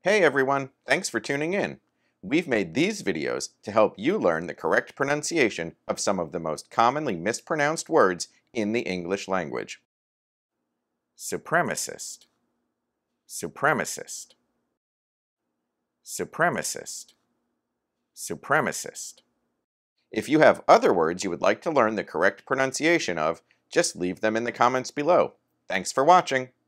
Hey everyone, thanks for tuning in. We've made these videos to help you learn the correct pronunciation of some of the most commonly mispronounced words in the English language. Supremacist, supremacist, supremacist, supremacist. If you have other words you would like to learn the correct pronunciation of, just leave them in the comments below. Thanks for watching.